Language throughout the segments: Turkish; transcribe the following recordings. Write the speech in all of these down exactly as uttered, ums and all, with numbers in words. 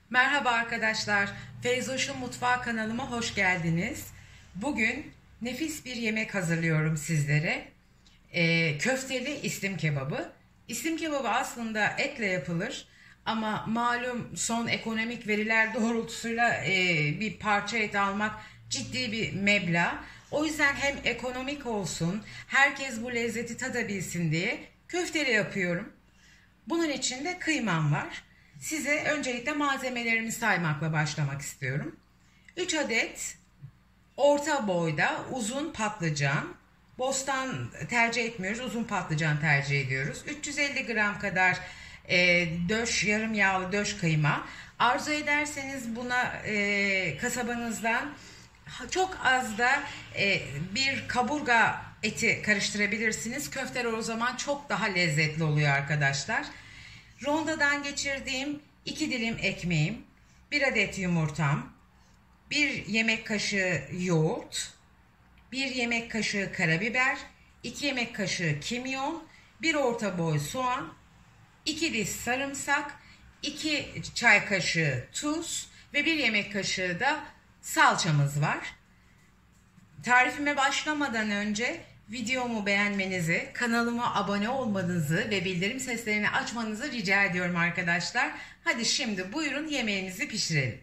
Merhaba arkadaşlar, Feyzoş'un Mutfağı kanalıma hoş geldiniz. Bugün nefis bir yemek hazırlıyorum sizlere. Ee, köfteli islim kebabı. İslim kebabı aslında etle yapılır ama malum son ekonomik veriler doğrultusuyla e, bir parça et almak ciddi bir meblağ. O yüzden hem ekonomik olsun, herkes bu lezzeti tadabilsin diye köfteli yapıyorum. Bunun için de kıymam var. Size öncelikle malzemelerimi saymakla başlamak istiyorum. üç adet orta boyda uzun patlıcan. Bostan tercih etmiyoruz, uzun patlıcan tercih ediyoruz. üç yüz elli gram kadar e, döş, yarım yağlı döş kıyma. Arzu ederseniz buna e, kasabanızdan çok az da e, bir kaburga eti karıştırabilirsiniz. Köfteler o zaman çok daha lezzetli oluyor arkadaşlar. Rondodan geçirdiğim iki dilim ekmeğim, bir adet yumurtam, bir yemek kaşığı yoğurt, bir yemek kaşığı karabiber, iki yemek kaşığı kimyon, bir orta boy soğan, iki diş sarımsak, iki çay kaşığı tuz ve bir yemek kaşığı da salçamız var. Tarifime başlamadan önce videomu beğenmenizi, kanalıma abone olmanızı ve bildirim seslerini açmanızı rica ediyorum arkadaşlar. Hadi şimdi buyurun yemeğimizi pişirelim.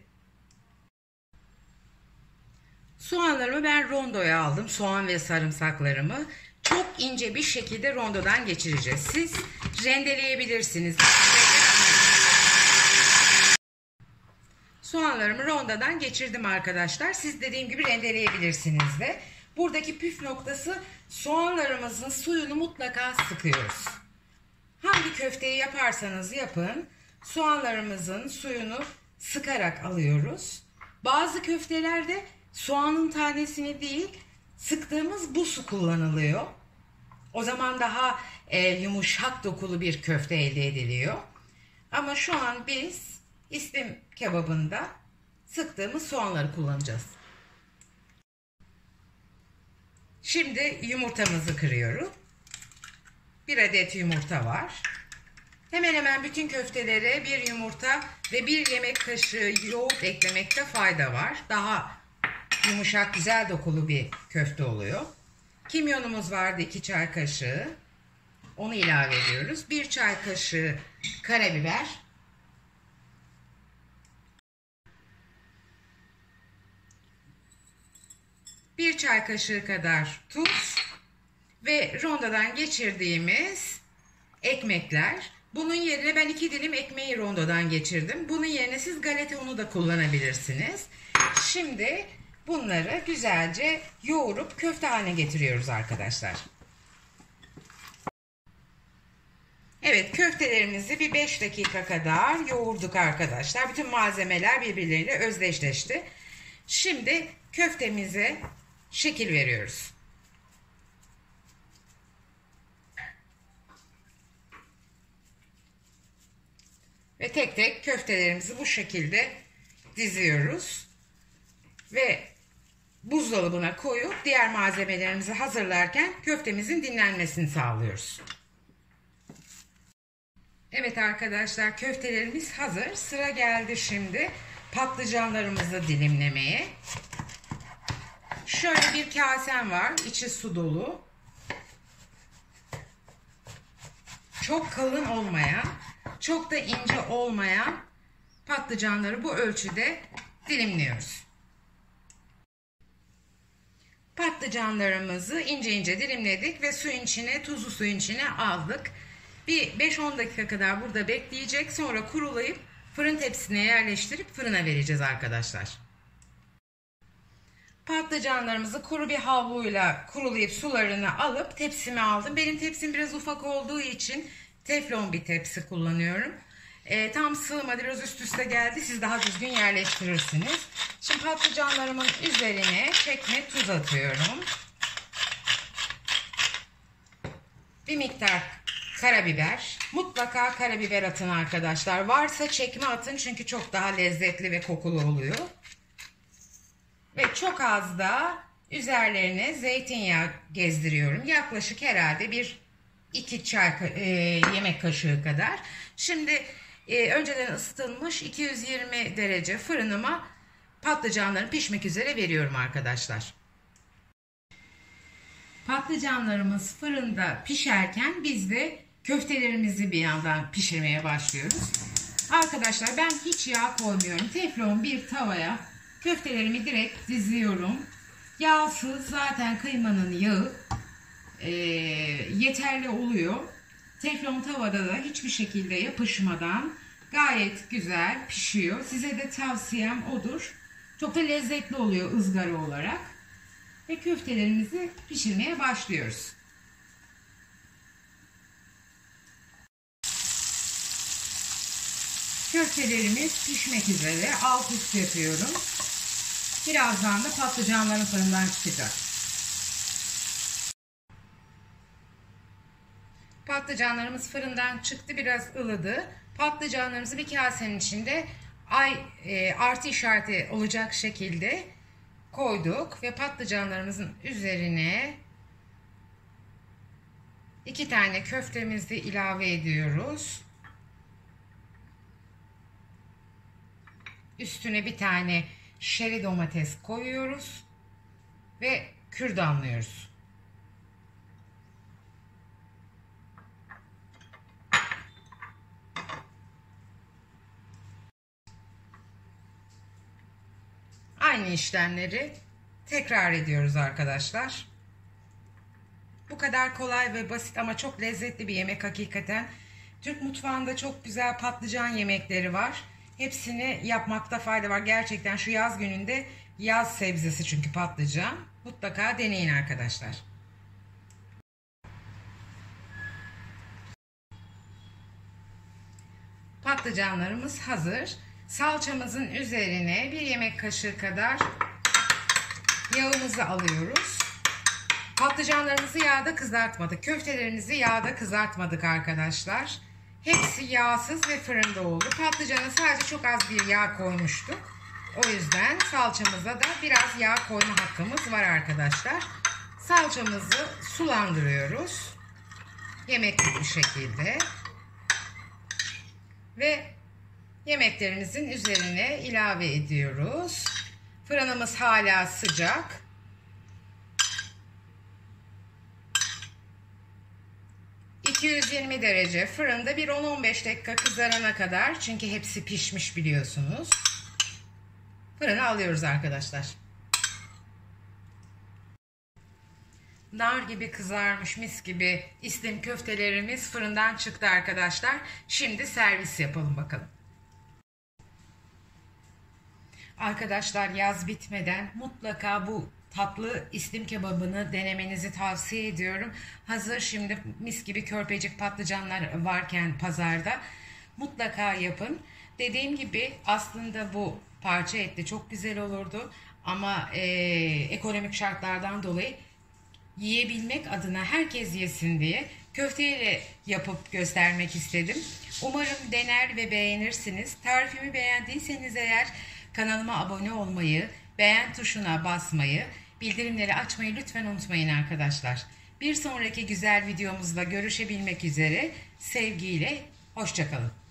Soğanlarımı ben rondoya aldım. Soğan ve sarımsaklarımı çok ince bir şekilde rondodan geçireceğiz. Siz rendeleyebilirsiniz. Soğanlarımı rondodan geçirdim arkadaşlar. Siz dediğim gibi rendeleyebilirsiniz de. Buradaki püf noktası soğanlarımızın suyunu mutlaka sıkıyoruz. Hangi köfteyi yaparsanız yapın soğanlarımızın suyunu sıkarak alıyoruz. Bazı köftelerde soğanın tanesini değil sıktığımız bu su kullanılıyor. O zaman daha e, yumuşak dokulu bir köfte elde ediliyor. Ama şu an biz islim kebabında sıktığımız soğanları kullanacağız. Şimdi yumurtamızı kırıyorum. Bir adet yumurta var. Hemen hemen bütün köftelere bir yumurta ve bir yemek kaşığı yoğurt eklemekte fayda var. Daha yumuşak, güzel dokulu bir köfte oluyor. Kimyonumuz vardı, iki çay kaşığı. Onu ilave ediyoruz. Bir çay kaşığı karabiber. Bir çay kaşığı kadar tuz ve rondodan geçirdiğimiz ekmekler. Bunun yerine ben iki dilim ekmeği rondodan geçirdim. Bunun yerine siz galeta unu da kullanabilirsiniz. Şimdi bunları güzelce yoğurup köfte haline getiriyoruz arkadaşlar. Evet, köftelerimizi bir beş dakika kadar yoğurduk arkadaşlar. Bütün malzemeler birbirleriyle özdeşleşti. Şimdi köftemize şekil veriyoruz. Ve tek tek köftelerimizi bu şekilde diziyoruz. Ve buzdolabına koyup diğer malzemelerimizi hazırlarken köftemizin dinlenmesini sağlıyoruz. Evet arkadaşlar, köftelerimiz hazır. Sıra geldi şimdi patlıcanlarımızı dilimlemeye. Şöyle bir kasem var, içi su dolu. Çok kalın olmayan, çok da ince olmayan patlıcanları bu ölçüde dilimliyoruz. Patlıcanlarımızı ince ince dilimledik ve suyun içine, tuzlu suyun içine aldık. Bir beş on dakika kadar burada bekleyecek. Sonra kurulayıp fırın tepsisine yerleştirip fırına vereceğiz arkadaşlar. Patlıcanlarımızı kuru bir havluyla kurulayıp sularını alıp tepsime aldım. Benim tepsim biraz ufak olduğu için teflon bir tepsi kullanıyorum. E, tam sığmadı, biraz üst üste geldi. Siz daha düzgün yerleştirirsiniz. Şimdi patlıcanlarımın üzerine çekme tuz atıyorum. Bir miktar karabiber. Mutlaka karabiber atın arkadaşlar. Varsa çekme atın çünkü çok daha lezzetli ve kokulu oluyor. Ve çok az da üzerlerine zeytinyağı gezdiriyorum. Yaklaşık herhalde bir iki çay e, yemek kaşığı kadar. Şimdi e, önceden ısıtılmış iki yüz yirmi derece fırınıma patlıcanların pişmek üzere veriyorum arkadaşlar. Patlıcanlarımız fırında pişerken biz de köftelerimizi bir yandan pişirmeye başlıyoruz. Arkadaşlar ben hiç yağ koymuyorum. Teflon bir tavaya köftelerimi direkt diziyorum. Yağsız, zaten kıymanın yağı e, yeterli oluyor. Teflon tavada da hiçbir şekilde yapışmadan gayet güzel pişiyor. Size de tavsiyem odur. Çok da lezzetli oluyor ızgara olarak. Ve köftelerimizi pişirmeye başlıyoruz. Köftelerimiz pişmek üzere. Alt üst yapıyorum. Birazdan da patlıcanların fırından çıkacak. Patlıcanlarımız fırından çıktı. Biraz ılıdı. Patlıcanlarımızı bir kasenin içinde ay e, artı işareti olacak şekilde koyduk ve patlıcanlarımızın üzerine iki tane köftemizi ilave ediyoruz. Üstüne bir tane şeri domates koyuyoruz ve kürdanlıyoruz. Aynı işlemleri tekrar ediyoruz arkadaşlar. Bu kadar kolay ve basit ama çok lezzetli bir yemek hakikaten. Türk mutfağında çok güzel patlıcan yemekleri var. Hepsini yapmakta fayda var. Gerçekten şu yaz gününde, yaz sebzesi çünkü patlıcan. Mutlaka deneyin arkadaşlar. Patlıcanlarımız hazır. Salçamızın üzerine bir yemek kaşığı kadar yağımızı alıyoruz. Patlıcanlarımızı yağda kızartmadık. Köftelerimizi yağda kızartmadık arkadaşlar. Hepsi yağsız ve fırında oldu. Patlıcana sadece çok az bir yağ koymuştuk. O yüzden salçamıza da biraz yağ koyma hakkımız var arkadaşlar. Salçamızı sulandırıyoruz. Yemeklik bir şekilde. Ve yemeklerimizin üzerine ilave ediyoruz. Fırınımız hala sıcak. iki yüz yirmi derece fırında bir on on beş dakika kızarana kadar, çünkü hepsi pişmiş biliyorsunuz. Fırına alıyoruz arkadaşlar. Nar gibi kızarmış, mis gibi islim köftelerimiz fırından çıktı arkadaşlar. Şimdi servis yapalım bakalım. Arkadaşlar yaz bitmeden mutlaka bu tatlı islim kebabını denemenizi tavsiye ediyorum. Hazır şimdi mis gibi körpecik patlıcanlar varken pazarda mutlaka yapın. Dediğim gibi aslında bu parça etli çok güzel olurdu ama e, ekonomik şartlardan dolayı yiyebilmek adına, herkes yesin diye köfteyle yapıp göstermek istedim. Umarım dener ve beğenirsiniz. Tarifimi beğendiyseniz eğer kanalıma abone olmayı, beğen tuşuna basmayı, bildirimleri açmayı lütfen unutmayın arkadaşlar. Bir sonraki güzel videomuzda görüşebilmek üzere sevgiyle, hoşça kalın.